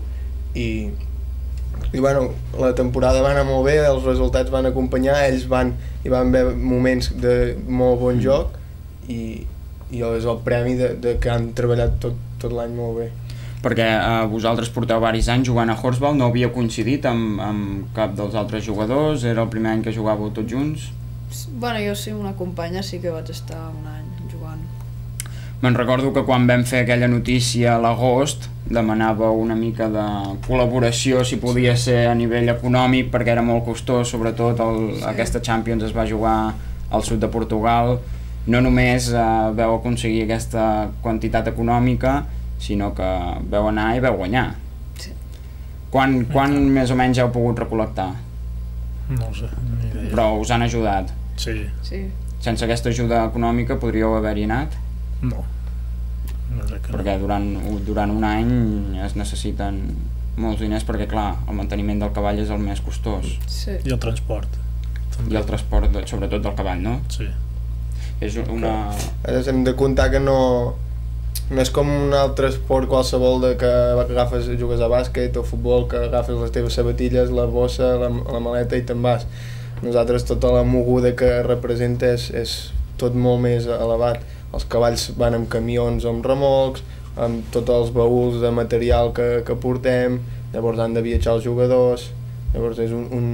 i, i bueno, la temporada va anar molt bé, els resultats van acompanyar, ells van, hi van haver moments de molt bon joc i, i és el premi de, de que han treballat tot, tot l'any molt bé. Perquè eh, vosaltres porteu diversos anys jugant a Horsball, no havia coincidit amb, amb cap dels altres jugadors, era el primer any que jugàveu tots junts? Bueno, jo sí, una companya sí que vaig estar un any jugant. Me'n recordo que quan vam fer aquella notícia a l'agost demanava una mica de col·laboració, si podia ser a nivell econòmic, perquè era molt costós, sobretot el, sí. Aquesta Champions es va jugar al sud de Portugal. No només eh, veu aconseguir aquesta quantitat econòmica, sinó que veu anar i veu guanyar. Sí. Quan, quan més o menys heu pogut recol·lectar? No ho sé, ni idea. Però us han ajudat? Sí. Sí. Sense aquesta ajuda econòmica podríeu haver-hi anat? No. No crec que no. Perquè durant, durant un any es necessiten molts diners perquè, clar, el manteniment del cavall és el més costós. Sí. I el transport. També. I el transport, de, sobretot del cavall, no? Sí. És una... Ara hem de comptar que no, no és com un altre esport qualsevol de que agafes, jugues a bàsquet o futbol, que agafes les teves sabatilles, la bossa, la, la maleta i te'n vas. Nosaltres tota la moguda que representa és, és tot molt més elevat. Els cavalls van amb camions o amb remolcs, amb tots els baúls de material que, que portem, llavors han de viatjar els jugadors, llavors és un, un,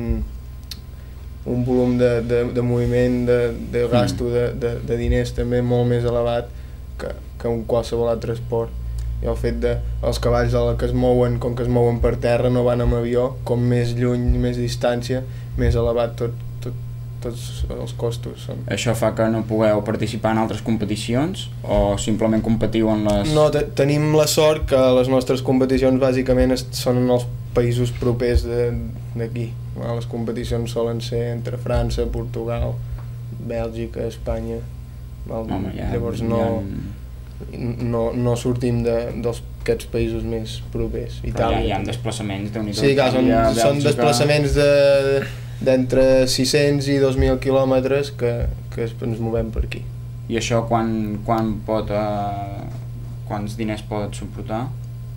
un volum de, de, de moviment, de, de gasto, de, de, de diners també molt més elevat que, que un qualsevol altre esport. I el fet de els cavalls a la que es mouen, com que es mouen per terra, no van amb avió, com més lluny, més distància, més elevat tot, tot, tots els costos són. Això fa que no pugueu participar en altres competicions o simplement competiu en les... No, te tenim la sort que les nostres competicions bàsicament són en els països propers d'aquí. Les competicions solen ser entre França, Portugal, Bèlgica, Espanya. Home, ja, llavors no, ja... no, no sortim d'aquests països més propers. Però ja hi ha desplaçaments, déu-n'hi-do. Sí, clar, són, són desplaçaments de d'entre sis-cents i dos mil quilòmetres que, que ens movem per aquí. I això quan, quan pot, eh, quants diners pot suportar?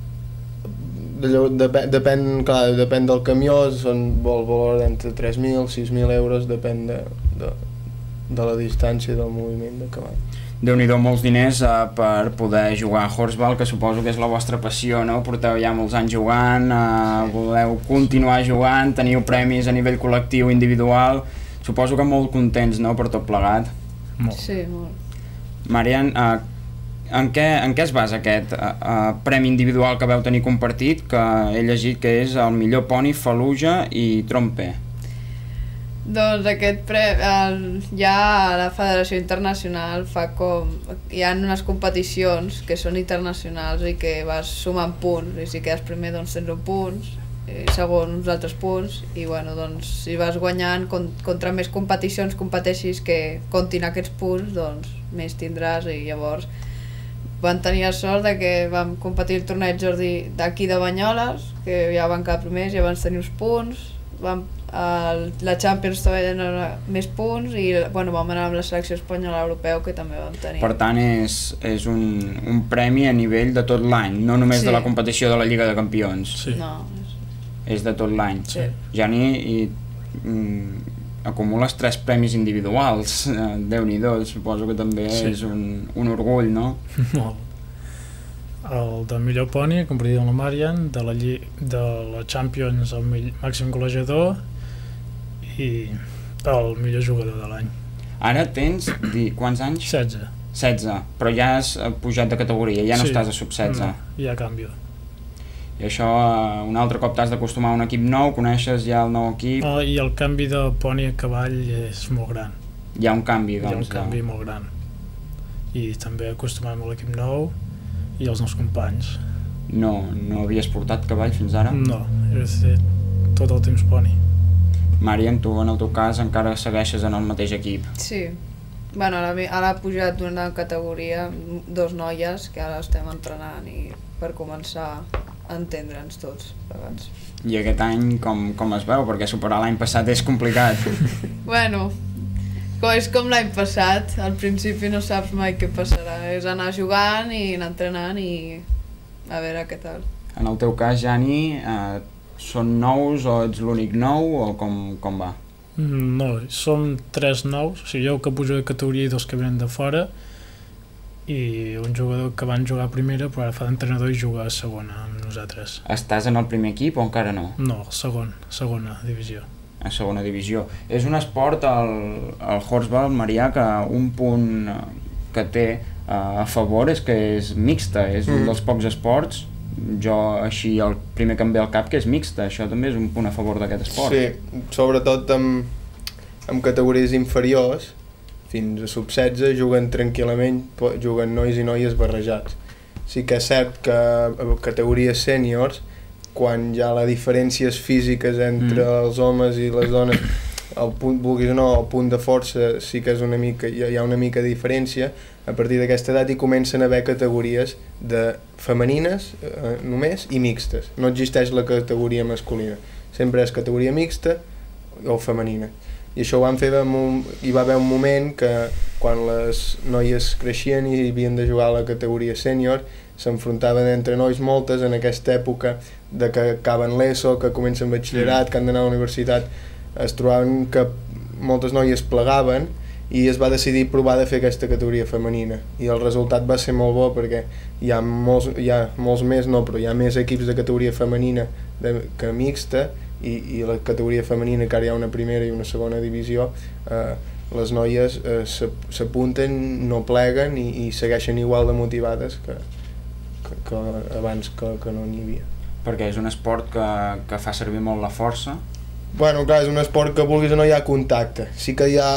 Depèn, depèn, clar, depèn del camió, són vol valor d'entre tres mil i sis mil euros, depèn de, de, de la distància del moviment de cavall. Déu-n'hi-do, molts diners eh, per poder jugar a Horsball, que suposo que és la vostra passió, no? Porteu ja molts anys jugant, eh, voleu continuar jugant, teniu premis a nivell col·lectiu, individual, suposo que molt contents, no?, per tot plegat. Molt. Sí, molt. Marian, eh, en, què, en què es basa aquest eh, eh, premi individual que vau tenir compartit, que he llegit que és el millor poni, Fallujah i Trompe? Doncs aquest pre... El, ja la Federació Internacional fa com... Hi ha unes competicions que són internacionals i que vas sumant punts, i si quedes primer doncs tens un punts, i segon uns altres punts, i bueno, doncs si vas guanyant, contra més competicions competeixis que comptin aquests punts, doncs més tindràs, i llavors van tenir la sort de que vam competir el torneig Jordi d'aquí de Banyoles, que ja van quedar primers, ja van tenir uns punts, vam El, la Champions també donava més punts i bueno, vam anar amb la selecció espanyola europeu que també vam tenir. Per tant és, és un, un premi a nivell de tot l'any, no només sí. de la competició de la Lliga de Campions. Sí. No, és... és de tot l'any. Sí. Jani, i mm, acumules tres premis individuals, Déu-n'hi-do, suposo que també sí. és un, un orgull, no? Molt. El de millor poni, compartit amb la Marian, de la, de la Champions el màxim golejador i el millor jugador de l'any. Ara tens, di, quants anys? setze. setze, però ja has pujat de categoria, ja no sí. estàs a sub setze. No, ja canvio. I això, un altre cop t'has d'acostumar a un equip nou, coneixes ja el nou equip... Oh, I el canvi de poni a cavall és molt gran. Hi ha un canvi, doncs. Hi ha un canvi molt gran. I també acostumar-me a l'equip nou i els nous companys. No, no havies portat cavall fins ara? No, he fet tot el temps poni. Marian, tu en el teu cas encara segueixes en el mateix equip. Sí. Bueno, ara, ara ha pujat una categoria, dos noies, que ara estem entrenant i per començar a entendre'ns tots plegats. I aquest any com, com es veu? Perquè superar l'any passat és complicat. Bueno, com és com l'any passat, al principi no saps mai què passarà, és anar jugant i anar entrenant i a veure què tal. En el teu cas, Jani, eh, són nous o ets l'únic nou o com, com va? No, som tres nous, o sigui, jo que pujo de categoria i dos que venen de fora, i un jugador que van jugar a primera però ara fa d'entrenador i juga a segona amb nosaltres. Estàs en el primer equip o encara no? No, segon, segona divisió. A segona divisió. És un esport, el, el Horsball, Marià, que un punt que té uh, a favor és que és mixta, és mm. un dels pocs esports, jo així el primer que em ve al cap que és mixta, això també és un punt a favor d'aquest esport. Sí, sobretot amb, amb categories inferiors, fins a sub setze juguen tranquil·lament, juguen nois i noies barrejats. Sí que és cert que a categories sèniors, quan hi ha les diferències físiques entre mm. els homes i les dones, el punt, vulguis o no, el punt de força sí que és una mica, hi ha una mica de diferència. A partir d'aquesta edat hi comencen a haver categories de femenines eh, només i mixtes. No existeix la categoria masculina. Sempre és categoria mixta o femenina. I això ho van fer, un, hi va haver un moment que quan les noies creixien i havien de jugar a la categoria sènior, s'enfrontaven entre nois moltes en aquesta època de que acaben l'ESO, que comencen batxillerat, que han d'anar a la universitat, es trobaven que moltes noies plegaven i es va decidir provar de fer aquesta categoria femenina i el resultat va ser molt bo perquè hi ha molts, hi ha molts més, no, però hi ha més equips de categoria femenina de, que mixta i, i la categoria femenina, que ara hi ha una primera i una segona divisió, eh, les noies eh, s'apunten, no pleguen i, i segueixen igual de motivades que, que, que abans que, que no n'hi havia. Perquè és un esport que, que fa servir molt la força. Bueno, clar, és un esport que vulguis o no hi ha contacte. Sí que hi ha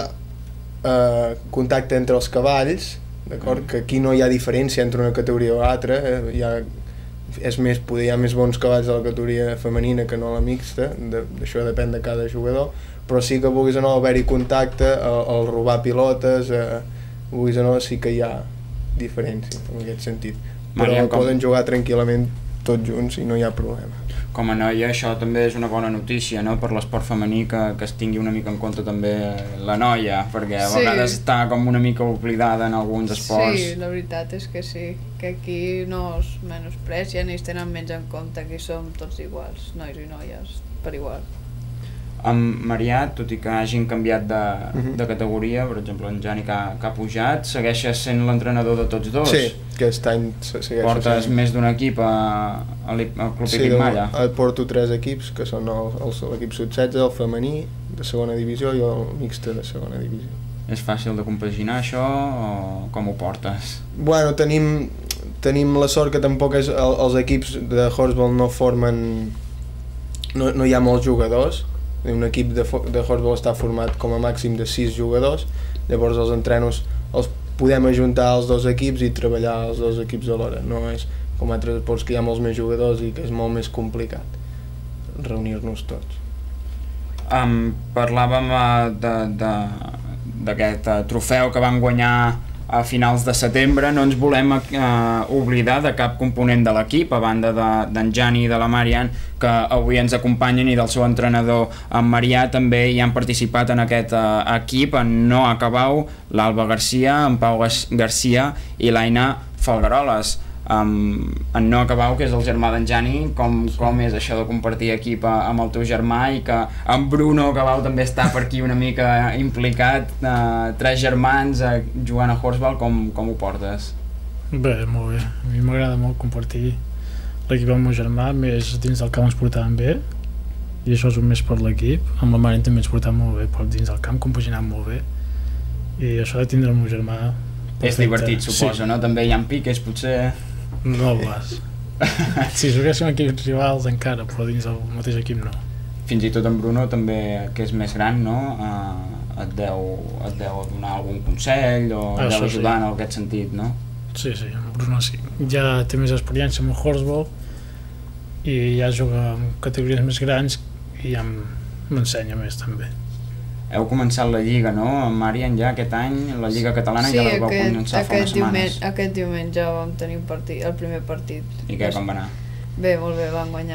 eh, contacte entre els cavalls, d'acord? Que aquí no hi ha diferència entre una categoria o l'altra, eh, hi ha, és més, poder, hi ha més bons cavalls a la categoria femenina que no a la mixta, de, això depèn de cada jugador, però sí que vulguis o no haver-hi contacte, el, el robar pilotes, eh, vulguis o no, sí que hi ha diferència en aquest sentit. Però Marian, com... poden jugar tranquil·lament tots junts i no hi ha problema. Com a noia això també és una bona notícia, no?, per l'esport femení, que, que es tingui una mica en compte també la noia, perquè a sí. vegades està com una mica oblidada en alguns esports. Sí, la veritat és que sí, que aquí no es menosprecien i es tenen menys en compte, aquí som tots iguals, nois i noies, per igual. Amb Marià, tot i que hagin canviat de, uh-huh. de categoria, per exemple en Jani que, que ha pujat, segueixes sent l'entrenador de tots dos. Sí, aquest any segueixo. Portes sent... més d'un equip a, a al Club sí, Hípic Malla. Sí, porto tres equips, que són l'equip sub setze, el femení de segona divisió i el mixte de segona divisió. És fàcil de compaginar això o com ho portes? Bueno, tenim, tenim la sort que tampoc és, el, els equips de Horsball no formen, no, no hi ha molts jugadors. Un equip de, de Horsball està format com a màxim de sis jugadors, llavors els entrenos els podem ajuntar als dos equips i treballar als dos equips alhora. No és com altres esports que hi ha molts més jugadors i que és molt més complicat reunir-nos tots. Um, parlàvem uh, d'aquest uh, trofeu que van guanyar a finals de setembre. No ens volem eh, oblidar de cap component de l'equip, a banda d'en de, Jani i de la Marian, que avui ens acompanyen, i del seu entrenador en Marià. També hi han participat en aquest eh, equip en Noa Cabau, l'Alba Garcia, en Pau Garcia i l'Aina Falgaroles. Um, en Noa Cabau, que és el germà d'en Jani, com, com és això de compartir equip amb el teu germà, i que en Bruno Cabau també està per aquí una mica implicat, uh, tres germans uh, jugant a Horsball, com, com ho portes? Bé, molt bé, a mi m'agrada molt compartir l'equip amb el meu germà, més dins del camp ens portàvem bé i això és un més per l'equip. Amb la Marian també ens portàvem molt bé, però dins del camp compaginàvem molt bé i això de tindre el meu germà perfecte. És divertit, suposo, sí. No? També hi ha piques, potser... No vas. Si juguéssim equips rivals encara, però dins del mateix equip no. Fins i tot en Bruno també, que és més gran, no? Uh, et, deu, et deu donar algun consell o ah, et deu ajudar sí. En aquest sentit, no? Sí, sí, en Bruno sí. Ja té més experiència amb el Horsball i ja juga en categories més grans i ja m'ensenya més també. Heu començat la Lliga, no? En Marian, ja aquest any, la Lliga Catalana sí, ja la vau començar fa unes setmanes. Diumenge, aquest diumenge vam tenir un partit, el primer partit. I què, com va anar? Bé, molt bé, vam guanyar.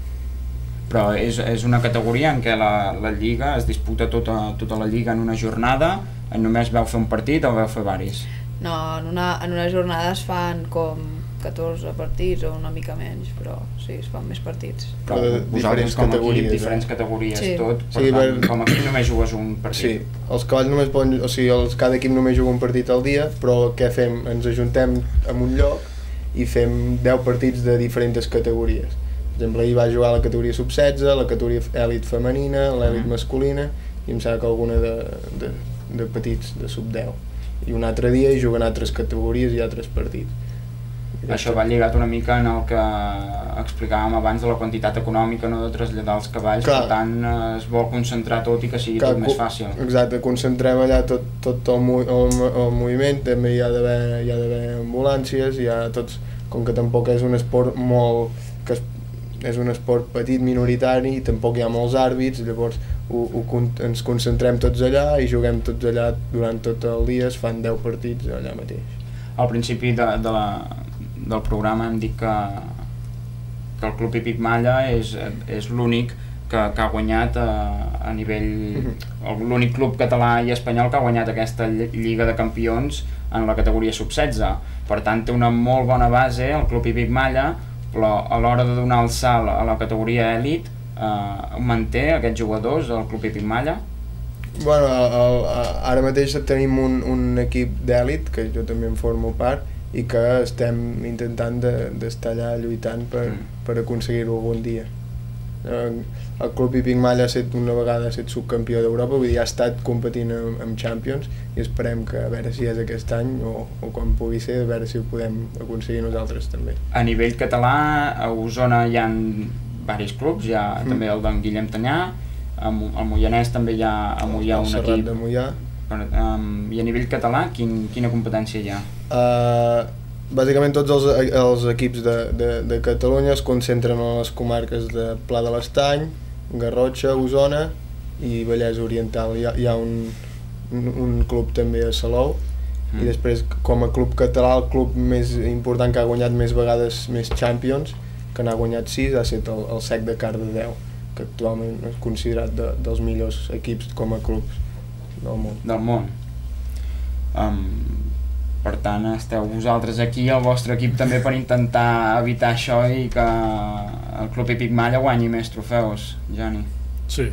Però és, és una categoria en què la, la Lliga es disputa tota, tota la Lliga en una jornada, només vau fer un partit o vau fer varis? No, en una, en una jornada es fan com catorze partits o una mica menys, però sí, es fan més partits. Però de diferents com categories, equip, eh? diferents categories, Sí. tot, per Sí, tant, per- com a equip només jugues un partit. Sí, els cavalls només poden, o sigui, els, cada equip només juga un partit al dia, però què fem? Ens ajuntem en un lloc i fem deu partits de diferents categories. Per exemple, ahir va jugar la categoria sub setze, la categoria èlit femenina, l'èlit Mhm. masculina i em sembla que alguna de, de, de petits, de sub deu. I un altre dia hi juguen altres categories i altres partits. I Això va lligat una mica en el que explicàvem abans de la quantitat econòmica, no, de traslladar els cavalls, Clar. per tant eh, es vol concentrar tot i que sigui Clar, tot més co- fàcil. Exacte, concentrem allà tot, tot el, mo el, el moviment, també hi ha d'haver hi ha d'haver ambulàncies, hi ha tots, com que tampoc és un esport molt que es, és un esport petit, minoritari, i tampoc hi ha molts àrbits, llavors ho, ho, con- ens concentrem tots allà i juguem tots allà durant tot el dia, es fan deu partits allà mateix. Al principi de, de la, del programa hem dit que, que el Club Hípic Malla és, és l'únic que, que ha guanyat a, a nivell... l'únic club català i espanyol que ha guanyat aquesta lli- Lliga de Campions en la categoria sub setze. Per tant, té una molt bona base el Club Hípic Malla, però a l'hora de donar el salt a la categoria èlit, eh, manté aquests jugadors el Club Hípic Malla? Bueno, el, el, ara mateix tenim un, un equip d'èlit, que jo també en formo part, i que estem intentant d'estar de, allà lluitant per, Mm. per aconseguir-ho algun dia. Eh, El Club Hípic Malla ha estat una vegada ha estat subcampió d'Europa, vull dir, ha estat competint amb, amb Champions, i esperem que a veure si és aquest any o, o quan pugui ser, a veure si ho podem aconseguir nosaltres també. A nivell català, a Osona hi ha diversos clubs, hi ha mm. també el d'en Guillem Tanyà, al Moianès també hi ha, a Moià El un Serrat equip. de Moià. Per, um, I a nivell català, quin, quina competència hi ha? Uh, bàsicament tots els, els equips de, de, de Catalunya es concentren a les comarques de Pla de l'Estany, Garrotxa, Osona i Vallès Oriental. Hi ha, hi ha un, un, un club també a Salou, mm. i després com a club català el club més important que ha guanyat més vegades més Champions, que n'ha guanyat sis, ha estat el, el Sec de Cardedeu, que actualment és considerat de, dels millors equips com a clubs del món. Del món. Um, per tant, esteu vosaltres aquí, el vostre equip també, per intentar evitar això i que el Club Hípic Malla guanyi més trofeus, Jani. Sí,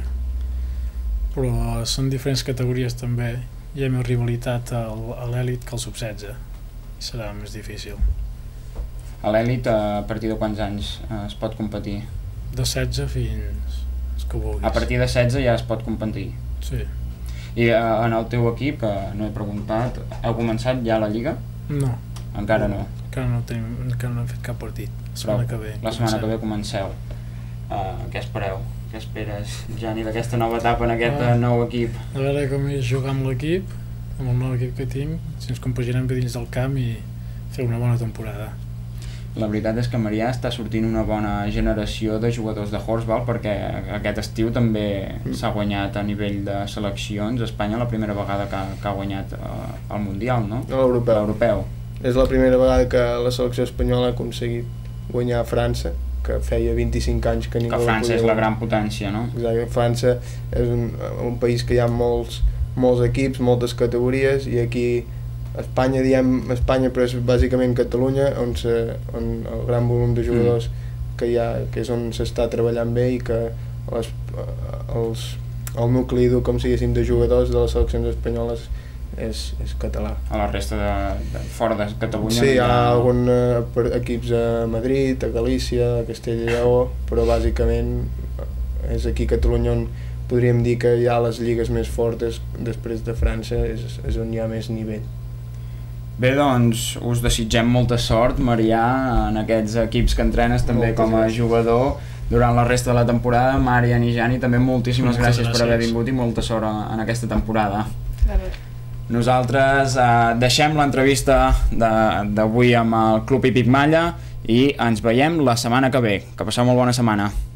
però són diferents categories també. Hi ha més rivalitat al, a l'èlit que al sub setze i serà més difícil. A l'èlit, a partir de quants anys eh, es pot competir? De setze fins els que vulguis. A partir de setze ja es pot competir. Sí. I eh, en el teu equip, que no he preguntat, heu començat ja la Lliga? No. Encara no. Encara no, tenim, encara no hem fet cap partit. La setmana Però que ve. La setmana que ve comenceu. Uh, què espereu? Què esperes, Jani, d'aquesta nova etapa en aquest Ah. nou equip? A veure com és jugar amb l'equip, amb el nou equip que tinc, si ens compaginem bé dins del camp i fer una bona temporada. La veritat és que Marià està sortint una bona generació de jugadors de Horseball, perquè aquest estiu també s'ha guanyat a nivell de seleccions a Espanya la primera vegada que, que ha guanyat uh, el Mundial, no? L'europeu. L'europeu. És la primera vegada que la selecció espanyola ha aconseguit guanyar a França, que feia vint-i-cinc anys que ningú Que la França podia és la guanyar. gran potència, no? Exacte, França és un, un país que hi ha molts, molts equips, moltes categories, i aquí a Espanya diem Espanya, però és bàsicament Catalunya, on, se, on el gran volum de jugadors mm. que hi ha, que és on s'està treballant bé, i que les, els, el nucli dur, com si diguéssim, de jugadors de les seleccions espanyoles és, és català. A la resta de, de fora de Catalunya. Sí, hi ha no alguns eh, per- equips a Madrid, a Galícia, a Castella i Lleó, però bàsicament és aquí a Catalunya on podríem dir que hi ha les lligues més fortes. Després de França és, és on hi ha més nivell. Bé, doncs us desitgem molta sort, Marià, en aquests equips que entrenes també Moltes com a gràcies. jugador durant la resta de la temporada. Marian i Jani, també moltíssimes Moltes gràcies, per haver gràcies. vingut i molta sort en aquesta temporada. Gràcies. Nosaltres eh, deixem l'entrevista d'avui amb el Club Hípic Malla i ens veiem la setmana que ve. Que passeu molt bona setmana.